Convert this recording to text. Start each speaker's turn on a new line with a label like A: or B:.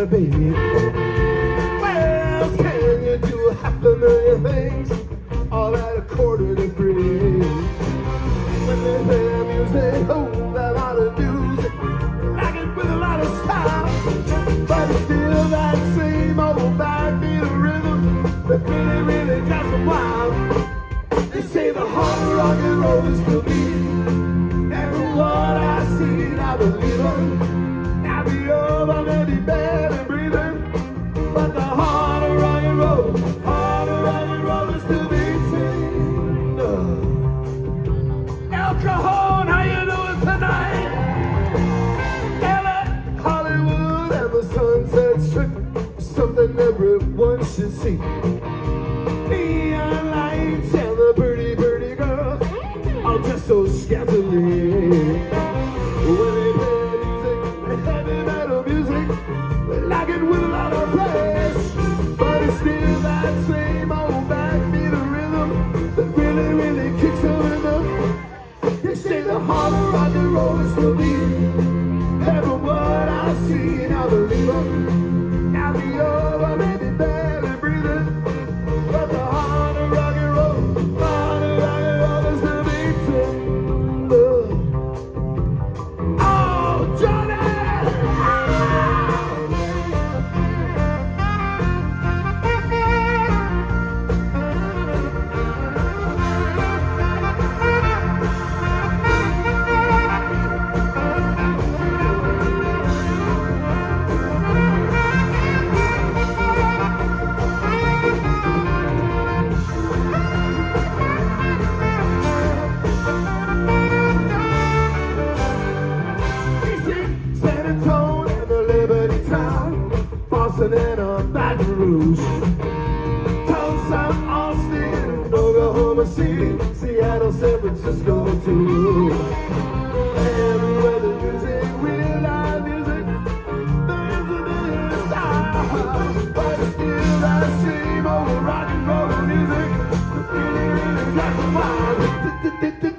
A: better, baby. Well, can you do half a million things all at a quarter to three? When they play their music, oh, that lot of music, like it with a lot of style, but it's still that same old backbeat rhythm that really, really drives them wild. They say the heart of rock and roll is still beating, and from what I see, I believe them. Now the other may be bad and breathing, but the heart of rock and roll, heart of rock and roll is still beating. El Cajon, how you doing tonight? Ella, Hollywood, and the Sunset Strip, something everyone should see. Neon lights and the pretty, pretty girls, all dressed so scantily. When they play music, heavy metal music, they like it with a lot of bass, but it's still that same old backbeat rhythm that really, really kicks them in the. They say the heart of rock and roll is still beating. Every word I see, and I believe them. Now the other may be barely breathing, but the heart of rock and roll, heart of rock and roll is still beating. Oh, Johnny! Boston and a Baton Rouge, Tulsa, Austin, Oklahoma City, Seattle, San Francisco too. Everywhere the music, real live music, there is a style, but it's still that same old rock and roll music. Really, really got the vibe.